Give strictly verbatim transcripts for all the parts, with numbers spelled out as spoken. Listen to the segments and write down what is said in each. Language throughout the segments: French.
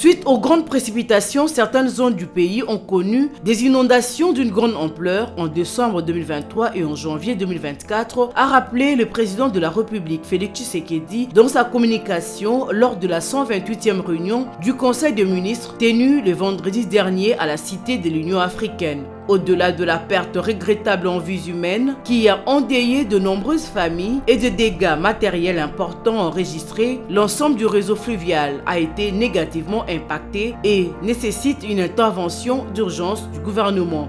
Suite aux grandes précipitations, certaines zones du pays ont connu des inondations d'une grande ampleur en décembre deux mille vingt-trois et en janvier deux mille vingt-quatre, a rappelé le président de la République Félix Tshisekedi dans sa communication lors de la cent vingt-huitième réunion du Conseil des ministres tenue le vendredi dernier à la Cité de l'Union africaine. Au-delà de la perte regrettable en vies humaines qui a endeuillé de nombreuses familles et de dégâts matériels importants enregistrés, l'ensemble du réseau fluvial a été négativement impacté et nécessite une intervention d'urgence du gouvernement.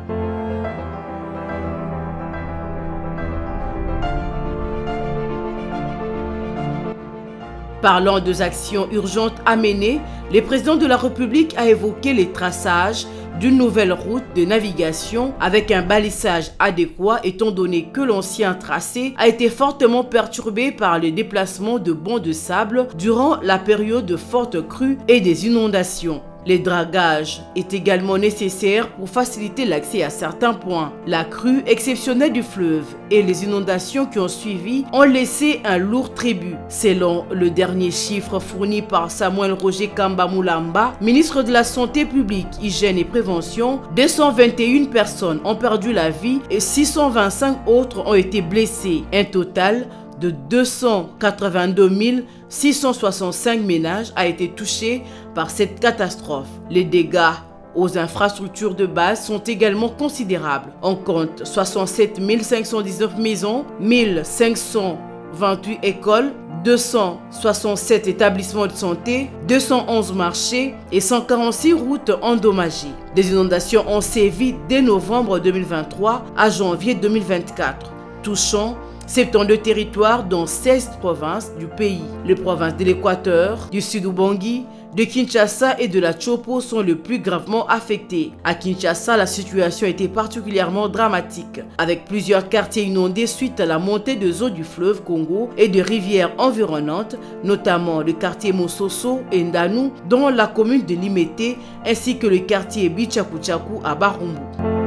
Parlant des actions urgentes à mener, le président de la République a évoqué les traçages d'une nouvelle route de navigation avec un balisage adéquat étant donné que l'ancien tracé a été fortement perturbé par le déplacement de bancs de sable durant la période de fortes crues et des inondations. Le dragage est également nécessaire pour faciliter l'accès à certains points. La crue exceptionnelle du fleuve et les inondations qui ont suivi ont laissé un lourd tribut. Selon le dernier chiffre fourni par Samuel Roger Kamba Moulamba, ministre de la Santé publique, Hygiène et Prévention, deux cent vingt et une personnes ont perdu la vie et six cent vingt-cinq autres ont été blessées. Un total de deux cent quatre-vingt-deux mille six cent soixante-cinq ménages a été touché par cette catastrophe. Les dégâts aux infrastructures de base sont également considérables. On compte soixante-sept mille cinq cent dix-neuf maisons, mille cinq cent vingt-huit écoles, deux cent soixante-sept établissements de santé, deux cent onze marchés et cent quarante-six routes endommagées. Des inondations ont sévi dès novembre deux mille vingt-trois à janvier deux mille vingt-quatre, touchant soixante-douze territoires dans seize provinces du pays. Les provinces de l'Équateur, du Sud-Ubangi, de Kinshasa et de la Chopo sont les plus gravement affectées. À Kinshasa, la situation était particulièrement dramatique, avec plusieurs quartiers inondés suite à la montée des eaux du fleuve Congo et de rivières environnantes, notamment le quartier Mososo et Ndanu dans la commune de Limete, ainsi que le quartier Bichakuchaku à Barumbu.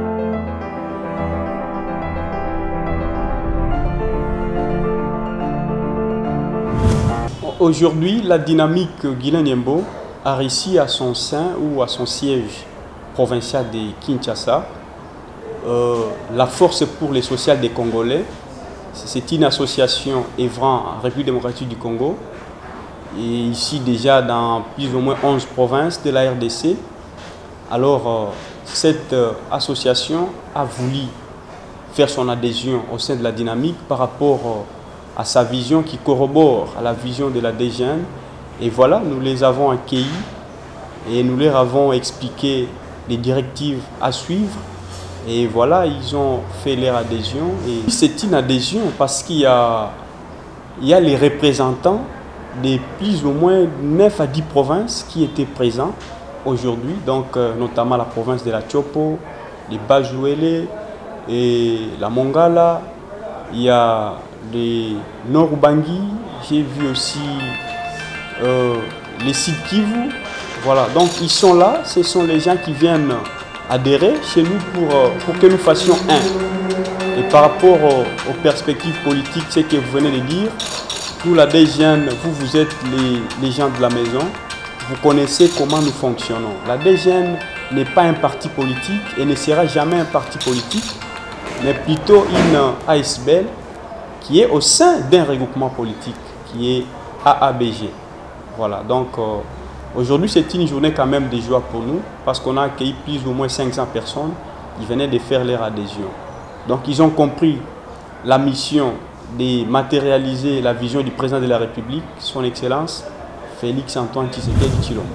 Aujourd'hui, la dynamique Guilin-Niembo a réussi à son sein ou à son siège provincial de Kinshasa. Euh, la Force pour les sociales des Congolais, c'est une association œuvrant en République démocratique du Congo et ici déjà dans plus ou moins onze provinces de la R D C. Alors, euh, cette euh, association a voulu faire son adhésion au sein de la dynamique par rapport euh, à sa vision qui corrobore à la vision de la D G N. Et voilà, nous les avons accueillis et nous leur avons expliqué les directives à suivre. Et voilà, ils ont fait leur adhésion. Et c'est une adhésion parce qu'il y a, il y a les représentants de plus ou moins neuf à dix provinces qui étaient présents aujourd'hui. Donc, euh, notamment la province de la Chopo, les Bajouélé et la Mongala. Il y a les Nord-Ubangi, j'ai vu aussi euh, les Sud Kivu. Voilà, donc ils sont là, ce sont les gens qui viennent adhérer chez nous pour, euh, pour que nous fassions un. Et par rapport aux, aux perspectives politiques, ce que vous venez de dire, pour la D G N, vous, vous êtes les, les gens de la maison, vous connaissez comment nous fonctionnons. La D G N n'est pas un parti politique et ne sera jamais un parti politique, mais plutôt une A S B L qui est au sein d'un regroupement politique, qui est A A B G. Voilà, donc euh, aujourd'hui c'est une journée quand même de joie pour nous, parce qu'on a accueilli plus ou moins cinq cents personnes qui venaient de faire leur adhésion. Donc ils ont compris la mission de matérialiser la vision du président de la République, son Excellence, Félix Antoine Tshisekedi Tshilombo.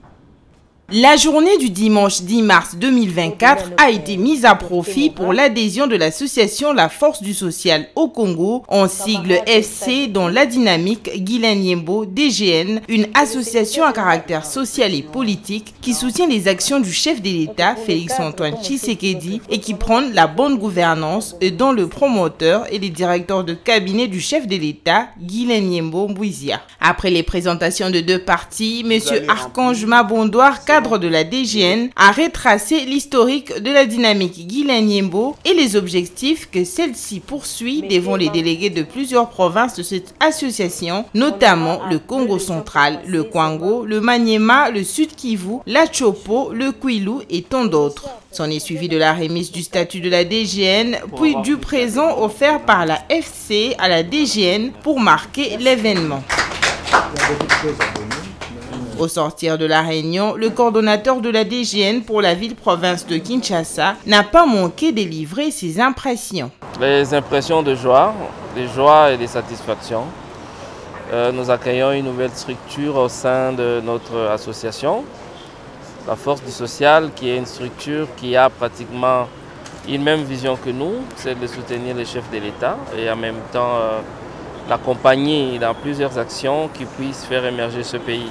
La journée du dimanche dix mars deux mille vingt-quatre a été mise à profit pour l'adhésion de l'association La Force du Social au Congo, en sigle F C, dans la dynamique Guilin-Niembo D G N, une association à caractère social et politique qui soutient les actions du chef de l'État, Félix-Antoine Tshisekedi, et qui prône la bonne gouvernance, et dont le promoteur et les directeurs de cabinet du chef de l'État, Guilin-Niembo Mbouizia. Après les présentations de deux partis, M. Archange Mabondoir cadre de la D G N a retracé l'historique de la dynamique Guilain-Niembo et les objectifs que celle-ci poursuit devant les délégués de plusieurs provinces de cette association, notamment le Congo central, le Kwango, le Maniema, le Sud Kivu, la Chopo, le Kwilu et tant d'autres. S'en est suivi de la remise du statut de la D G N, puis du présent offert par la F C à la D G N pour marquer l'événement. Au sortir de la réunion, le coordonnateur de la D G N pour la ville-province de Kinshasa n'a pas manqué de livrer ses impressions. Les impressions de joie, de joie et de satisfaction. Euh, nous accueillons une nouvelle structure au sein de notre association. La Force du Social, qui est une structure qui a pratiquement une même vision que nous, c'est de soutenir les chefs de l'État et en même temps euh, l'accompagner dans plusieurs actions qui puissent faire émerger ce pays.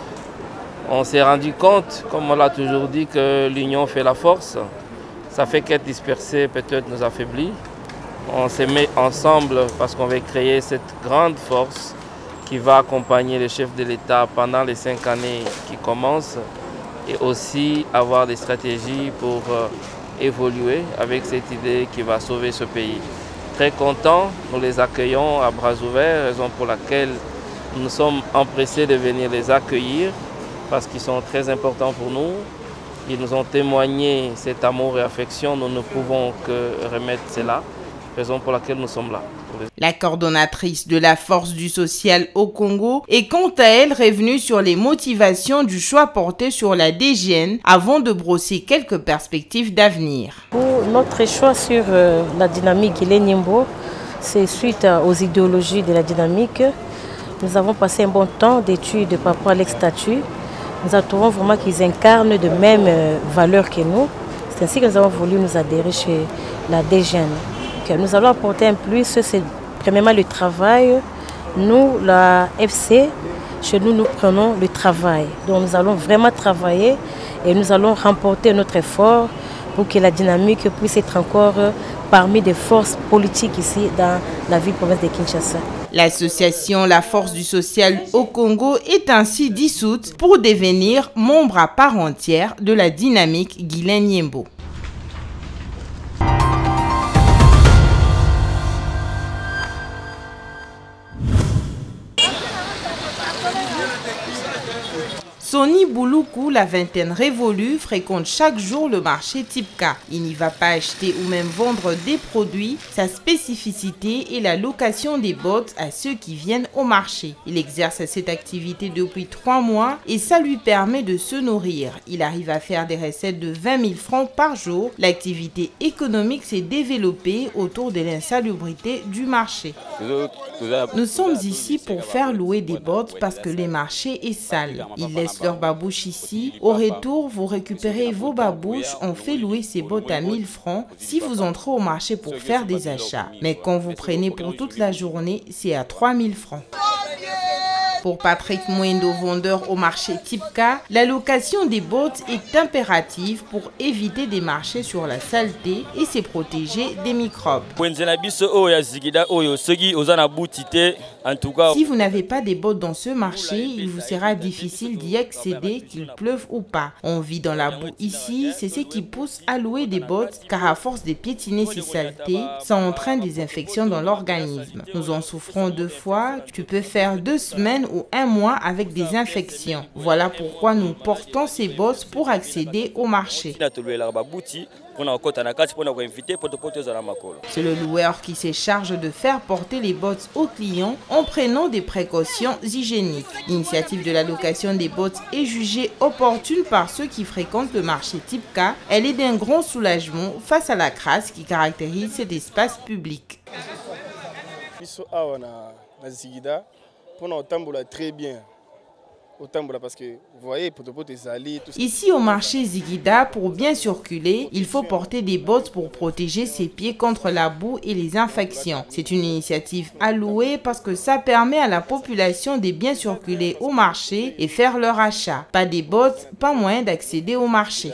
On s'est rendu compte, comme on l'a toujours dit, que l'union fait la force. Ça fait qu'être dispersé peut-être nous affaiblit. On s'est mis ensemble parce qu'on veut créer cette grande force qui va accompagner les chefs de l'État pendant les cinq années qui commencent, et aussi avoir des stratégies pour euh, évoluer avec cette idée qui va sauver ce pays. Très contents, nous les accueillons à bras ouverts, raison pour laquelle nous sommes empressés de venir les accueillir parce qu'ils sont très importants pour nous. Ils nous ont témoigné cet amour et affection, nous ne pouvons que remettre cela, raison pour laquelle nous sommes là. La coordonnatrice de la Force du Social au Congo est quant à elle revenue sur les motivations du choix porté sur la D G N avant de brosser quelques perspectives d'avenir. Pour notre choix sur euh, la dynamique Guilain-Niembo, c'est suite aux idéologies de la dynamique. Nous avons passé un bon temps d'études par rapport à l'ex-statut. Nous trouvons vraiment qu'ils incarnent de mêmes euh, valeurs que nous. C'est ainsi que nous avons voulu nous adhérer chez la D G N. Nous allons apporter un plus, c'est premièrement le travail. Nous, la F C, chez nous, nous prenons le travail. Donc nous allons vraiment travailler et nous allons remporter notre effort pour que la dynamique puisse être encore parmi des forces politiques ici dans la ville-province de Kinshasa. L'association La Force du Social au Congo est ainsi dissoute pour devenir membre à part entière de la dynamique Guilain-Niembo. Sonny Bouloukou, la vingtaine révolue, fréquente chaque jour le marché Tipka. Il n'y va pas acheter ou même vendre des produits. Sa spécificité est la location des bottes à ceux qui viennent au marché. Il exerce cette activité depuis trois mois et ça lui permet de se nourrir. Il arrive à faire des recettes de vingt mille francs par jour. L'activité économique s'est développée autour de l'insalubrité du marché. Nous sommes ici pour faire louer des bottes parce que le marché est sale. Ils laissent leur babouche ici. Au retour, vous récupérez vos babouches. On fait louer ces bottes à mille francs si vous entrez au marché pour faire des achats. Mais quand vous prenez pour toute la journée, c'est à trois mille francs. Pour Patrick Mwendo, vendeur au marché Tipka, la location des bottes est impérative pour éviter des marchés sur la saleté et se protéger des microbes. Si vous n'avez pas des bottes dans ce marché, il vous sera difficile d'y accéder, qu'il pleuve ou pas. On vit dans la boue ici, c'est ce qui pousse à louer des bottes, car à force de piétiner ces saletés, ça entraîne des infections dans l'organisme. Nous en souffrons deux fois, tu peux faire deux semaines ou un mois avec des infections. Voilà pourquoi nous portons ces bottes pour accéder au marché. C'est le loueur qui se charge de faire porter les bottes aux clients en prenant des précautions hygiéniques. L'initiative de la location des bottes est jugée opportune par ceux qui fréquentent le marché Tipka. Elle est d'un grand soulagement face à la crasse qui caractérise cet espace public. Très bien. Ici au marché Zigida, pour bien circuler, il faut porter des bottes pour protéger ses pieds contre la boue et les infections. C'est une initiative à louer parce que ça permet à la population de bien circuler au marché et faire leur achat. Pas des bottes, pas moyen d'accéder au marché.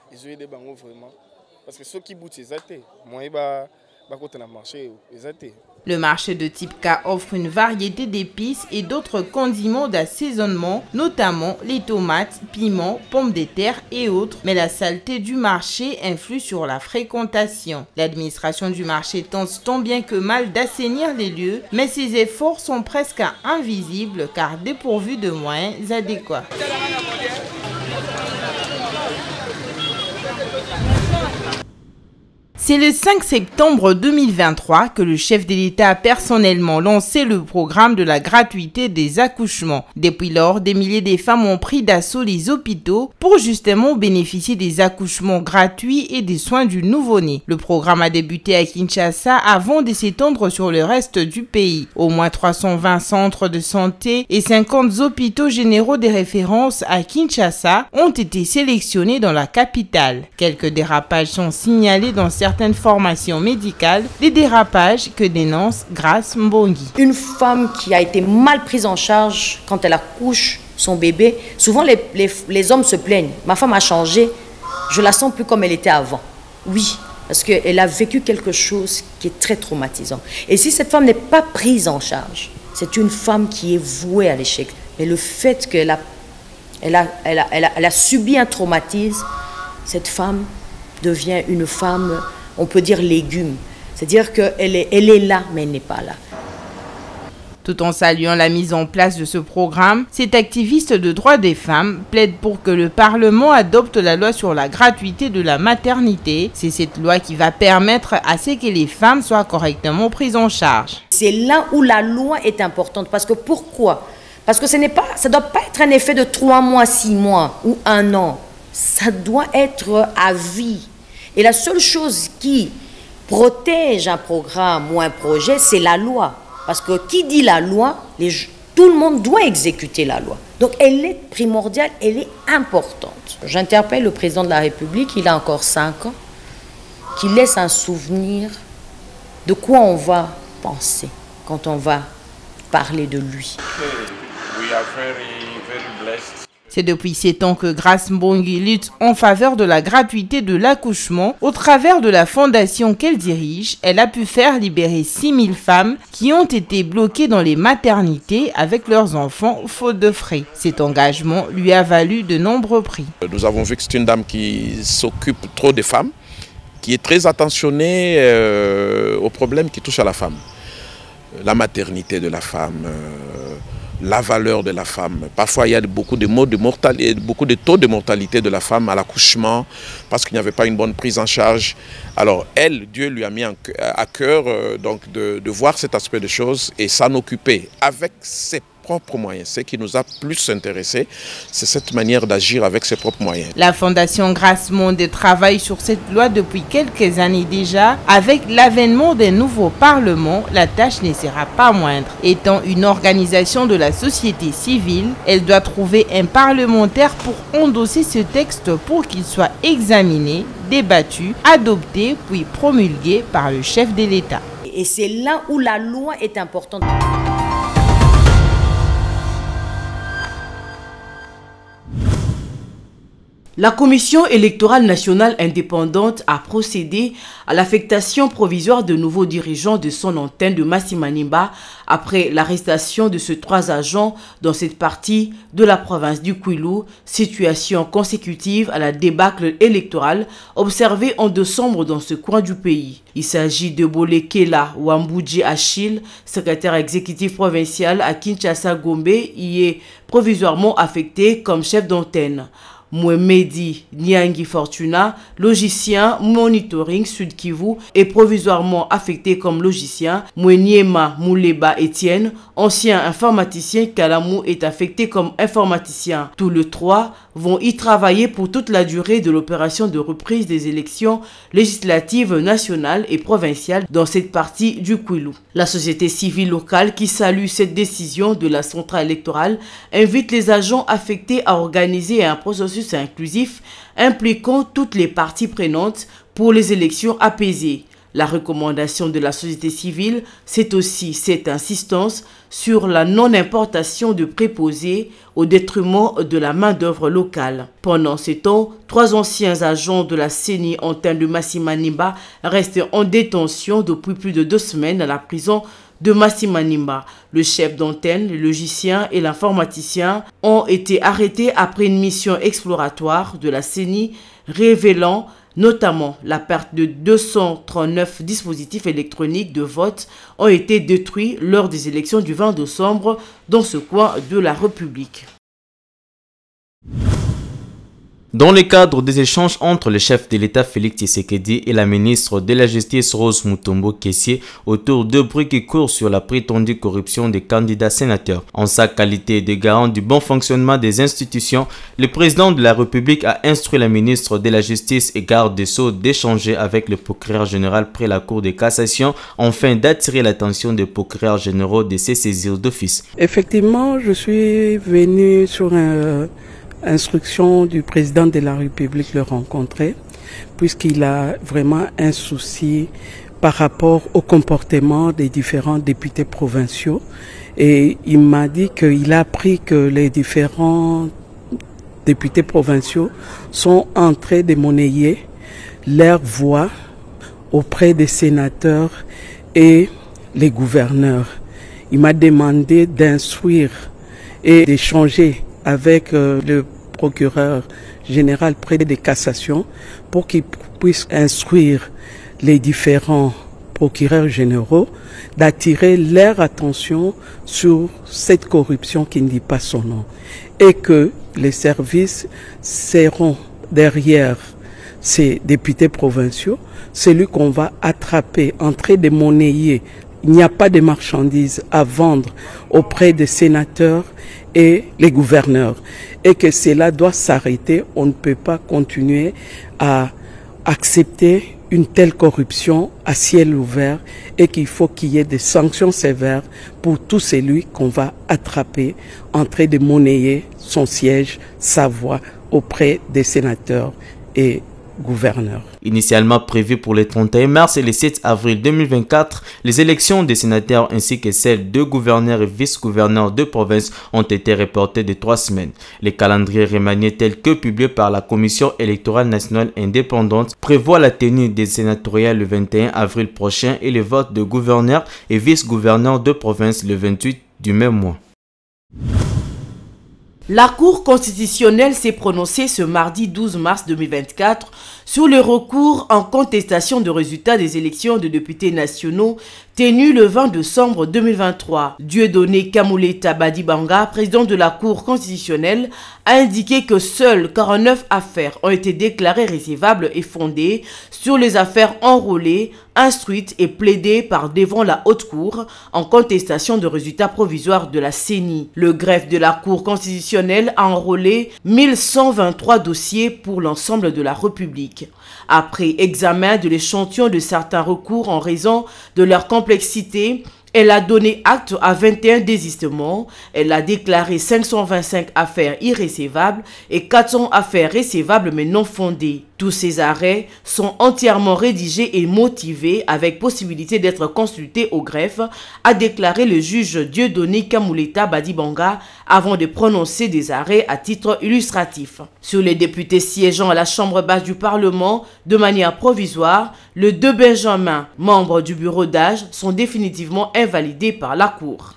Parce que ceux qui boutent, c'est athées. Moi, je vais marché, c'est athées. Le marché de type K offre une variété d'épices et d'autres condiments d'assaisonnement, notamment les tomates, piments, pommes de terre et autres. Mais la saleté du marché influe sur la fréquentation. L'administration du marché tente tant bien que mal d'assainir les lieux, mais ses efforts sont presque invisibles car dépourvus de moyens adéquats. C'est le cinq septembre deux mille vingt-trois que le chef de l'État a personnellement lancé le programme de la gratuité des accouchements. Depuis lors, des milliers de femmes ont pris d'assaut les hôpitaux pour justement bénéficier des accouchements gratuits et des soins du nouveau-né. Le programme a débuté à Kinshasa avant de s'étendre sur le reste du pays. Au moins trois cent vingt centres de santé et cinquante hôpitaux généraux de référence à Kinshasa ont été sélectionnés dans la capitale. Quelques dérapages sont signalés dans certaines formations médicales, des dérapages que dénonce Grace Mbongi. Une femme qui a été mal prise en charge quand elle accouche son bébé, souvent les, les, les hommes se plaignent. Ma femme a changé, je la sens plus comme elle était avant. Oui, parce qu'elle a vécu quelque chose qui est très traumatisant. Et si cette femme n'est pas prise en charge, c'est une femme qui est vouée à l'échec. Mais le fait qu'elle a, elle a, elle a, elle a, elle a subi un traumatisme, cette femme devient une femme, on peut dire légume. C'est-à-dire qu'elle est, elle est là, mais elle n'est pas là. Tout en saluant la mise en place de ce programme, cet activiste de droits des femmes plaide pour que le Parlement adopte la loi sur la gratuité de la maternité. C'est cette loi qui va permettre à ce que les femmes soient correctement prises en charge. C'est là où la loi est importante. Parce que pourquoi? Parce que ce n'est pas, ça ne doit pas être un effet de trois mois, six mois ou un an. Ça doit être à vie. Et la seule chose qui protège un programme ou un projet, c'est la loi. Parce que qui dit la loi, les, tout le monde doit exécuter la loi. Donc elle est primordiale, elle est importante. J'interpelle le président de la République, il a encore cinq ans, qui laisse un souvenir de quoi on va penser quand on va parler de lui. We are very, very blessed. C'est depuis sept ans que Grace Mbongi lutte en faveur de la gratuité de l'accouchement. Au travers de la fondation qu'elle dirige, elle a pu faire libérer six mille femmes qui ont été bloquées dans les maternités avec leurs enfants faute de frais. Cet engagement lui a valu de nombreux prix. Nous avons vu que c'est une dame qui s'occupe trop des femmes, qui est très attentionnée euh, aux problèmes qui touchent à la femme. La maternité de la femme, euh, la valeur de la femme. Parfois, il y a beaucoup de, mots de mortalité, beaucoup de taux de mortalité de la femme à l'accouchement parce qu'il n'y avait pas une bonne prise en charge. Alors, elle, Dieu lui a mis à cœur euh, donc de, de voir cet aspect de choses et s'en occuper avec ses propres moyens. Ce qui nous a plus intéressé, c'est cette manière d'agir avec ses propres moyens. La Fondation Grace Monde travaille sur cette loi depuis quelques années déjà. Avec l'avènement d'un nouveau Parlement, la tâche ne sera pas moindre. Étant une organisation de la société civile, elle doit trouver un parlementaire pour endosser ce texte pour qu'il soit examiné, débattu, adopté, puis promulgué par le chef de l'État. Et c'est là où la loi est importante. La Commission électorale nationale indépendante a procédé à l'affectation provisoire de nouveaux dirigeants de son antenne de Massi-Manimba après l'arrestation de ces trois agents dans cette partie de la province du Kwilu, situation consécutive à la débâcle électorale observée en décembre dans ce coin du pays. Il s'agit de Bolekela Wambudji Achille, secrétaire exécutif provincial à Kinshasa-Gombe, y est provisoirement affecté comme chef d'antenne. Mouemedi Nyangi Fortuna, logicien monitoring Sud Kivu, est provisoirement affecté comme logicien. Moueniema Mouleba Etienne, ancien informaticien Kalamou, est affecté comme informaticien. Tous les trois vont y travailler pour toute la durée de l'opération de reprise des élections législatives nationales et provinciales dans cette partie du Kwilu. La société civile locale, qui salue cette décision de la centrale électorale, invite les agents affectés à organiser un processus inclusif impliquant toutes les parties prenantes pour les élections apaisées. La recommandation de la société civile, c'est aussi cette insistance sur la non-importation de préposés au détriment de la main-d'œuvre locale. Pendant ce temps, trois anciens agents de la C E N I antenne de Massimanimba restent en détention depuis plus de deux semaines à la prison de Massimanimba. Le chef d'antenne, le logicien et l'informaticien ont été arrêtés après une mission exploratoire de la C E N I révélant notamment la perte de deux cent trente-neuf dispositifs électroniques de vote ont été détruits lors des élections du vingt décembre dans ce coin de la République. Dans le cadre des échanges entre le chef de l'État Félix Tshisekedi et la ministre de la Justice Rose Mutombo Kessié autour de bruits qui courent sur la prétendue corruption des candidats sénateurs. En sa qualité de garant du bon fonctionnement des institutions, le président de la République a instruit la ministre de la Justice et garde des Sceaux d'échanger avec le procureur général près la Cour de cassation afin d'attirer l'attention des procureurs généraux de ces saisir d'office. Effectivement, je suis venu sur un... instruction du président de la République le rencontrer, puisqu'il a vraiment un souci par rapport au comportement des différents députés provinciaux. Et il m'a dit qu'il a appris que les différents députés provinciaux sont en train de monnayer leur voix auprès des sénateurs et les gouverneurs. Il m'a demandé d'instruire et d'échanger avec euh, le procureur général près des cassations pour qu'il puisse instruire les différents procureurs généraux d'attirer leur attention sur cette corruption qui ne dit pas son nom et que les services seront derrière ces députés provinciaux, celui qu'on va attraper en train de monnayer. Il n'y a pas de marchandises à vendre auprès des sénateurs et les gouverneurs et que cela doit s'arrêter. On ne peut pas continuer à accepter une telle corruption à ciel ouvert et qu'il faut qu'il y ait des sanctions sévères pour tout celui qu'on va attraper en train de monnayer son siège, sa voix auprès des sénateurs et gouverneurs. Initialement prévues pour le trente et un mars et le sept avril deux mille vingt-quatre, les élections des sénateurs ainsi que celles de gouverneurs et vice-gouverneurs de province ont été reportées de trois semaines. Les calendriers remaniés tels que publiés par la Commission électorale nationale indépendante prévoient la tenue des sénatoriales le vingt et un avril prochain et le vote de gouverneurs et vice-gouverneurs de province le vingt-huit du même mois. La Cour constitutionnelle s'est prononcée ce mardi douze mars deux mille vingt-quatre sur le recours en contestation de résultats des élections de députés nationaux tenues le vingt décembre deux mille vingt-trois. Dieudonné Kamuleta Badibanga, président de la Cour constitutionnelle, a indiqué que seules quarante-neuf affaires ont été déclarées recevables et fondées sur les affaires enrôlées, instruites et plaidées par devant la Haute Cour en contestation de résultats provisoires de la C E N I. Le greffe de la Cour constitutionnelle a enrôlé mille cent vingt-trois dossiers pour l'ensemble de la République. Après examen de l'échantillon de certains recours en raison de leur complexité, elle a donné acte à vingt et un désistements. Elle a déclaré cinq cent vingt-cinq affaires irrécevables et quatre cents affaires récevables mais non fondées. Tous ces arrêts sont entièrement rédigés et motivés avec possibilité d'être consultés au greffe, a déclaré le juge Dieudonné Kamuleta Badibanga avant de prononcer des arrêts à titre illustratif. Sur les députés siégeant à la Chambre basse du Parlement de manière provisoire, les deux Benjamin, membres du bureau d'âge, sont définitivement invalidés par la Cour.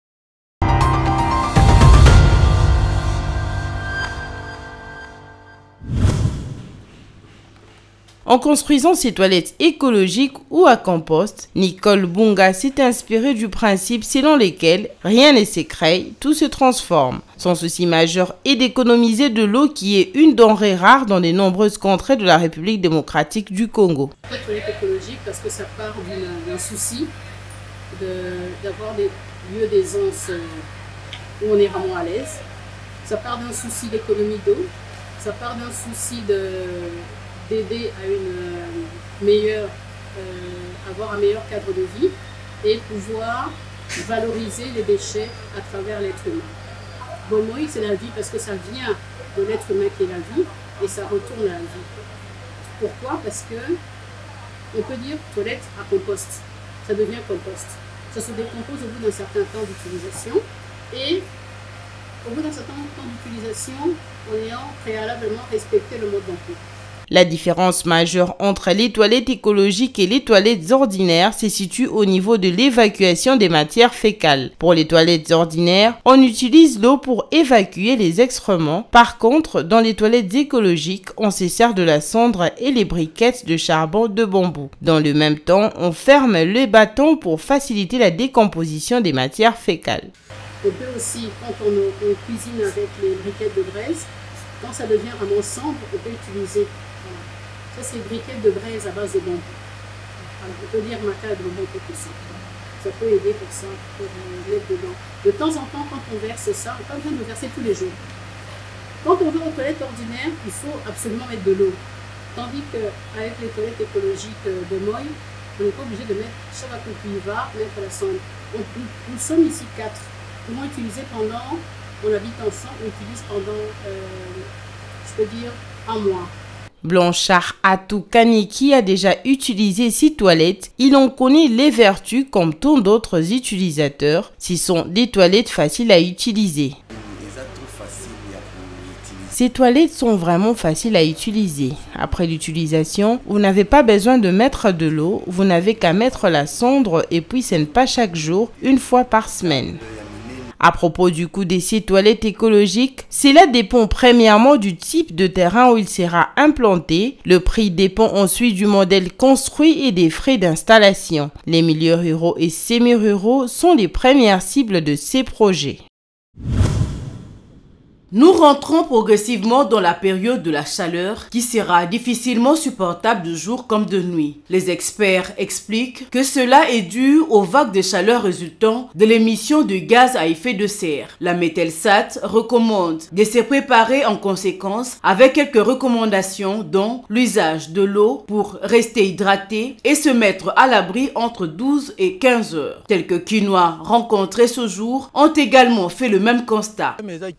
En construisant ses toilettes écologiques ou à compost, Nicole Bunga s'est inspirée du principe selon lequel rien ne s'écraille, tout se transforme. Son souci majeur est d'économiser de l'eau qui est une denrée rare dans de nombreuses contrées de la République démocratique du Congo. Les toilettes écologiques parce que ça part d'un souci d'avoir des lieux d'aisance où on est vraiment à l'aise. Ça part d'un souci d'économie d'eau, ça part d'un souci de d'aider à une meilleure, euh, avoir un meilleur cadre de vie et pouvoir valoriser les déchets à travers l'être humain. Bon, oui, c'est la vie parce que ça vient de l'être humain qui est la vie et ça retourne à la vie. Pourquoi? Parce que on peut dire toilette à compost. Ça devient compost. Ça se décompose au bout d'un certain temps d'utilisation et au bout d'un certain temps d'utilisation en ayant préalablement respecté le mode d'emploi. La différence majeure entre les toilettes écologiques et les toilettes ordinaires se situe au niveau de l'évacuation des matières fécales. Pour les toilettes ordinaires, on utilise l'eau pour évacuer les excréments. Par contre, dans les toilettes écologiques, on se sert de la cendre et les briquettes de charbon de bambou. Dans le même temps, on ferme le bâton pour faciliter la décomposition des matières fécales. On peut aussi, quand on, on cuisine avec les briquettes de braise, quand ça devient vraiment sombre, on peut utiliser. Voilà. Ça, c'est une briquette de braise à base de bambou. Alors, on peut dire maca de bambou pour ça. Ça peut aider pour ça, pour euh, mettre dedans. De temps en temps, quand on verse ça, on n'a pas besoin de verser tous les jours. Quand on va aux toilettes ordinaires, il faut absolument mettre de l'eau. Tandis qu'avec les toilettes écologiques de Moy, on n'est pas obligé de mettre, chaque fois qu'on y va, mettre la sonde. On, nous, nous sommes ici quatre. Nous l'avons utilisé pendant, on habite ensemble, on utilise pendant, euh, je peux dire, un mois. Blanchard Atou Kaniki a déjà utilisé ces toilettes. Il en connaît les vertus comme tant d'autres utilisateurs. Ce sont des toilettes faciles à utiliser. Ces toilettes sont vraiment faciles à utiliser. Après l'utilisation, vous n'avez pas besoin de mettre de l'eau. Vous n'avez qu'à mettre la cendre et puis ce n'est pas chaque jour, une fois par semaine. À propos du coût de ces toilettes écologiques, cela dépend premièrement du type de terrain où il sera implanté. Le prix dépend ensuite du modèle construit et des frais d'installation. Les milieux ruraux et semi-ruraux sont les premières cibles de ces projets. Nous rentrons progressivement dans la période de la chaleur qui sera difficilement supportable de jour comme de nuit. Les experts expliquent que cela est dû aux vagues de chaleur résultant de l'émission de gaz à effet de serre. La Mételsat recommande de se préparer en conséquence avec quelques recommandations dont l'usage de l'eau pour rester hydraté et se mettre à l'abri entre douze et quinze heures. Quelques Quinois rencontrés ce jour ont également fait le même constat.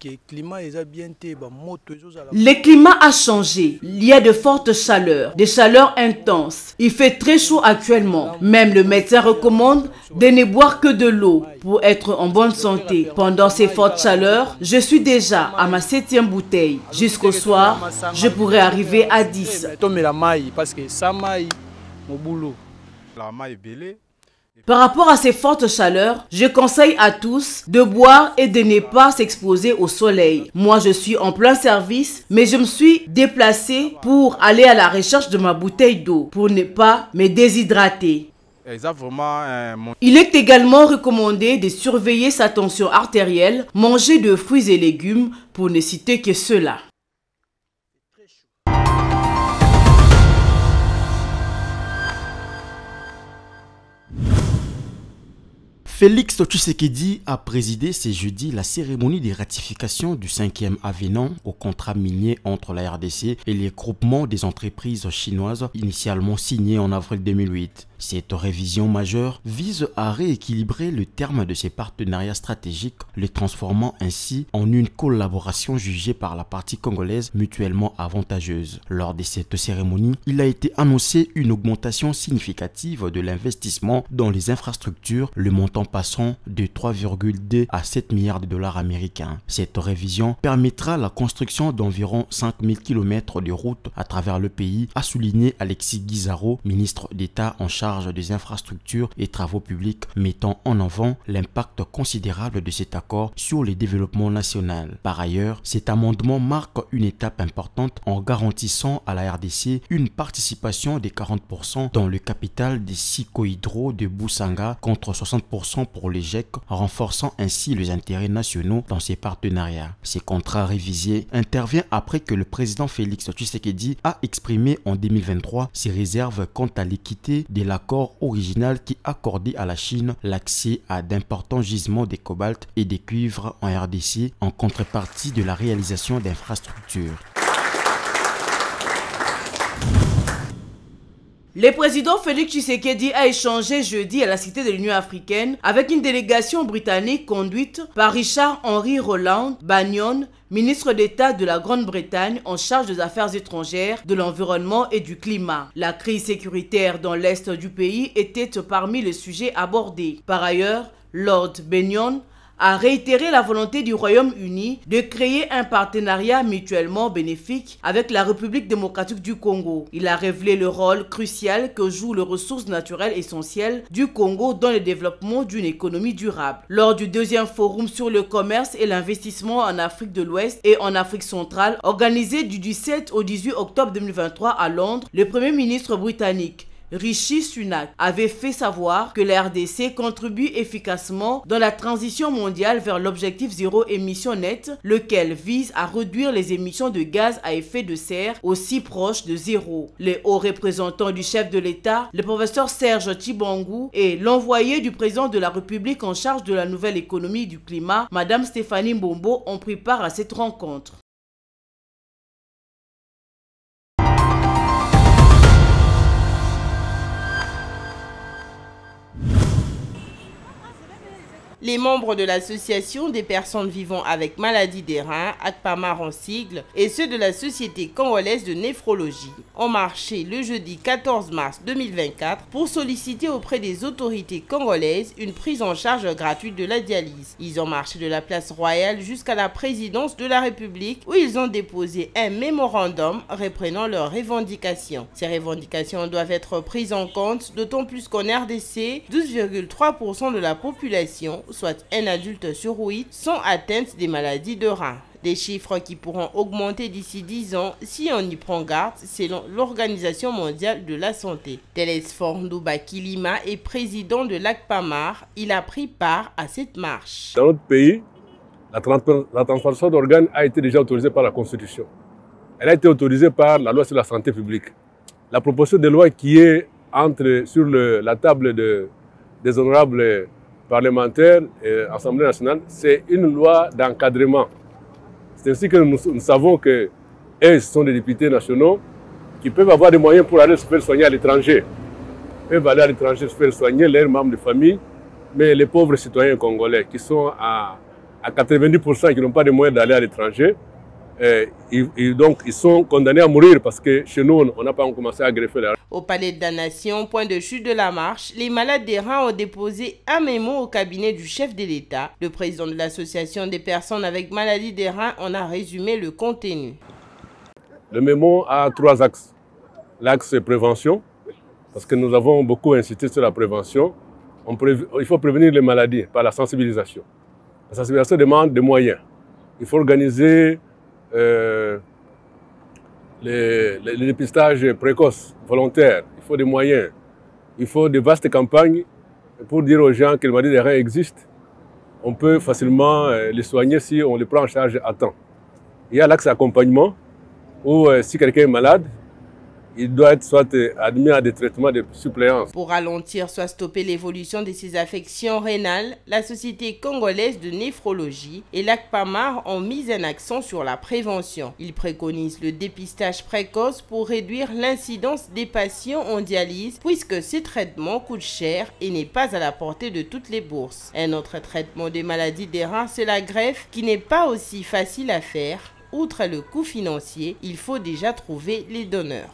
Le climat a changé. Il y a de fortes chaleurs, des chaleurs intenses. Il fait très chaud actuellement. Même le médecin recommande de ne boire que de l'eau pour être en bonne santé. Pendant ces fortes chaleurs, je suis déjà à ma septième bouteille. Jusqu'au soir, je pourrais arriver à dix. Par rapport à ces fortes chaleurs, je conseille à tous de boire et de ne pas s'exposer au soleil. Moi, je suis en plein service, mais je me suis déplacé pour aller à la recherche de ma bouteille d'eau, pour ne pas me déshydrater. Il est également recommandé de surveiller sa tension artérielle, manger de fruits et légumes, pour ne citer que cela. Félix Tshisekedi a présidé ce jeudi la cérémonie de ratification du cinquième avenant au contrat minier entre la R D C et les groupements des entreprises chinoises initialement signé en avril deux mille huit. Cette révision majeure vise à rééquilibrer le terme de ces partenariats stratégiques, les transformant ainsi en une collaboration jugée par la partie congolaise mutuellement avantageuse. Lors de cette cérémonie, il a été annoncé une augmentation significative de l'investissement dans les infrastructures, le montant passant de trois virgule deux à sept milliards de dollars américains. Cette révision permettra la construction d'environ cinq mille kilomètres de routes à travers le pays, a souligné Alexis Guizaro, ministre d'État en charge des infrastructures et travaux publics, mettant en avant l'impact considérable de cet accord sur le développement national. Par ailleurs, cet amendement marque une étape importante en garantissant à la R D C une participation de quarante pour cent dans le capital des Sikohydro de Boussanga contre soixante pour cent pour les G E C, renforçant ainsi les intérêts nationaux dans ces partenariats. Ces contrats révisés interviennent après que le président Félix Tshisekedi a exprimé en deux mille vingt-trois ses réserves quant à l'équité de l'accord original qui accordait à la Chine l'accès à d'importants gisements de cobalt et de cuivre en R D C en contrepartie de la réalisation d'infrastructures. Le président Félix Tshisekedi a échangé jeudi à la Cité de l'Union africaine avec une délégation britannique conduite par Richard Henry Roland Bagnon, ministre d'État de la Grande-Bretagne en charge des affaires étrangères, de l'environnement et du climat. La crise sécuritaire dans l'est du pays était parmi les sujets abordés. Par ailleurs, Lord Bagnon a réitéré la volonté du Royaume-Uni de créer un partenariat mutuellement bénéfique avec la République démocratique du Congo. Il a révélé le rôle crucial que jouent les ressources naturelles essentielles du Congo dans le développement d'une économie durable. Lors du deuxième forum sur le commerce et l'investissement en Afrique de l'Ouest et en Afrique centrale, organisé du dix-sept au dix-huit octobre deux mille vingt-trois à Londres, le Premier ministre britannique Rishi Sunak avait fait savoir que la R D C contribue efficacement dans la transition mondiale vers l'objectif zéro émission nette, lequel vise à réduire les émissions de gaz à effet de serre aussi proches de zéro. Les hauts représentants du chef de l'État, le professeur Serge Tshibangu, et l'envoyé du président de la République en charge de la nouvelle économie du climat, Madame Stéphanie Mbombo, ont pris part à cette rencontre. Les membres de l'association des personnes vivant avec maladie des reins, ACPAMAR en sigle, et ceux de la Société congolaise de néphrologie ont marché le jeudi quatorze mars deux mille vingt-quatre pour solliciter auprès des autorités congolaises une prise en charge gratuite de la dialyse. Ils ont marché de la place Royale jusqu'à la présidence de la République où ils ont déposé un mémorandum reprenant leurs revendications. Ces revendications doivent être prises en compte, d'autant plus qu'en R D C, douze virgule trois pour cent de la population, soit un adulte sur huit, sont atteintes des maladies de reins. Des chiffres qui pourront augmenter d'ici dix ans si on y prend garde selon l'Organisation mondiale de la santé. Telesphore Ndouba Kilima est président de l'ACPAMAR. Il a pris part à cette marche. Dans notre pays, la, la transplantation d'organes a été déjà autorisée par la Constitution. Elle a été autorisée par la loi sur la santé publique. La proposition de loi qui est entre, sur le, la table de, des honorables parlementaires et Assemblée nationale, c'est une loi d'encadrement. C'est ainsi que nous, nous savons que eux, ce sont des députés nationaux qui peuvent avoir des moyens pour aller se faire soigner à l'étranger. Ils peuvent aller à l'étranger se faire soigner leurs membres de famille, mais les pauvres citoyens congolais qui sont à, à quatre-vingt-dix pour cent qui n'ont pas de moyens d'aller à l'étranger, et, et donc ils sont condamnés à mourir parce que chez nous, on n'a pas commencé à greffer les reins. Au Palais de la Nation, point de chute de la marche, les malades des reins ont déposé un mémo au cabinet du chef de l'État. Le président de l'association des personnes avec maladie des reins en a résumé le contenu. Le mémo a trois axes. L'axe prévention, parce que nous avons beaucoup insisté sur la prévention. On prév... Il faut prévenir les maladies par la sensibilisation. La sensibilisation demande des moyens. Il faut organiser Euh, les, les, les dépistages précoces, volontaires. Il faut des moyens. Il faut de vastes campagnes pour dire aux gens que les maladies des reins existent. On peut facilement euh, les soigner si on les prend en charge à temps. Il y a l'axe accompagnement où euh, si quelqu'un est malade, il doit être soit admis à des traitements de suppléance. Pour ralentir, soit stopper l'évolution de ces affections rénales, la Société congolaise de néphrologie et l'ACPAMAR ont mis un accent sur la prévention. Ils préconisent le dépistage précoce pour réduire l'incidence des patients en dialyse puisque ces traitements coûtent cher et n'est pas à la portée de toutes les bourses. Un autre traitement des maladies des reins, c'est la greffe qui n'est pas aussi facile à faire. Outre le coût financier, il faut déjà trouver les donneurs.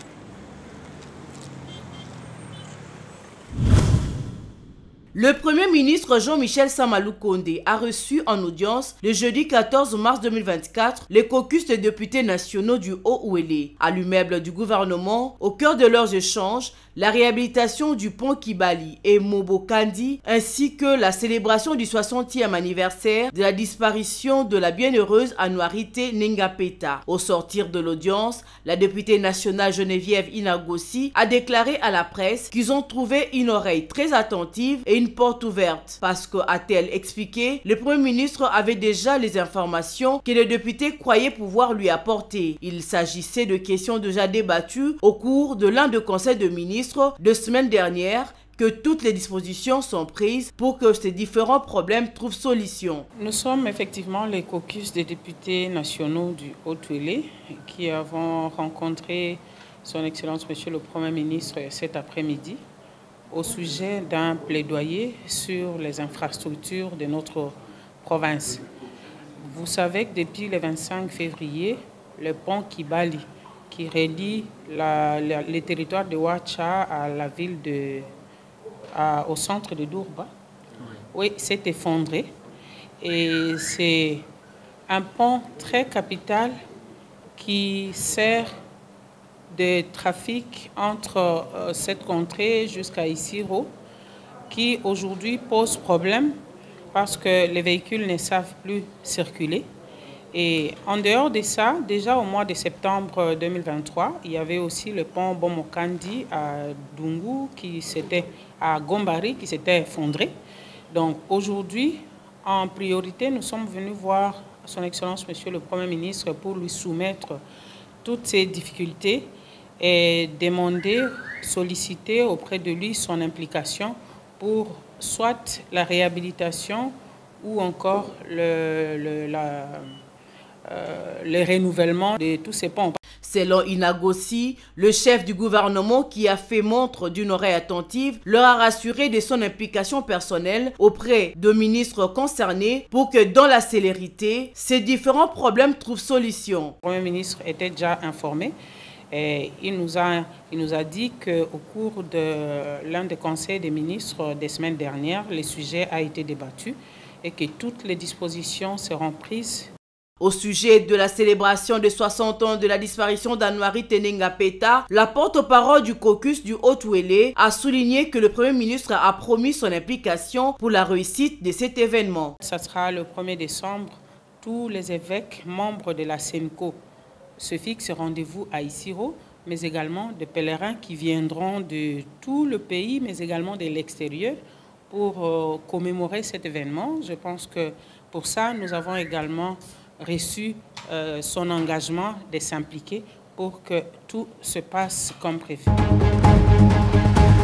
Le Premier ministre Jean-Michel Samalou Kondé a reçu en audience le jeudi quatorze mars deux mille vingt-quatre les caucus des députés nationaux du Haut-Ouélé. À l'immeuble du gouvernement, au cœur de leurs échanges, la réhabilitation du pont Kibali et Mobokandi, ainsi que la célébration du soixantième anniversaire de la disparition de la bienheureuse Anouarité Nengapeta. Au sortir de l'audience, la députée nationale Geneviève Inagossi a déclaré à la presse qu'ils ont trouvé une oreille très attentive et une porte ouverte parce que, a-t-elle expliqué, le Premier ministre avait déjà les informations que les députés croyaient pouvoir lui apporter. Il s'agissait de questions déjà débattues au cours de l'un des conseils de ministres de semaine dernière, que toutes les dispositions sont prises pour que ces différents problèmes trouvent solution. Nous sommes effectivement les caucus des députés nationaux du Haut-Ouélé qui avons rencontré Son Excellence Monsieur le Premier ministre cet après-midi au sujet d'un plaidoyer sur les infrastructures de notre province. Vous savez que depuis le vingt-cinq février, le pont Kibali, qui relie la, la, les territoires de Ouacha à la ville de, à, au centre de Dourba, oui, s'est effondré. Et c'est un pont très capital qui sert de trafic entre euh, cette contrée jusqu'à Isiro, qui aujourd'hui pose problème parce que les véhicules ne savent plus circuler. Et en dehors de ça, déjà au mois de septembre deux mille vingt-trois, il y avait aussi le pont Bomokandi à Dungu, qui s'était à Gombari, qui s'était effondré. Donc aujourd'hui, en priorité, nous sommes venus voir Son Excellence Monsieur le Premier ministre pour lui soumettre toutes ces difficultés et demander, solliciter auprès de lui son implication pour soit la réhabilitation ou encore le, le, la, euh, le renouvellement de tous ces ponts. Selon Inagossi, le chef du gouvernement qui a fait montre d'une oreille attentive, leur a rassuré de son implication personnelle auprès de ministres concernés pour que dans la célérité, ces différents problèmes trouvent solution. Le Premier ministre était déjà informé. Et il nous a, il nous a dit qu'au cours de l'un des conseils des ministres des semaines dernières, le sujet a été débattu et que toutes les dispositions seront prises. Au sujet de la célébration des soixante ans de la disparition d'Anouari Tenenga Peta, la porte-parole du caucus du Haut-Ouélé a souligné que le Premier ministre a promis son implication pour la réussite de cet événement. Ça sera le premier décembre. Tous les évêques membres de la SENCO se fixent rendez-vous à Isiro, mais également des pèlerins qui viendront de tout le pays, mais également de l'extérieur, pour euh, commémorer cet événement. Je pense que pour ça, nous avons également reçu euh, son engagement de s'impliquer pour que tout se passe comme prévu.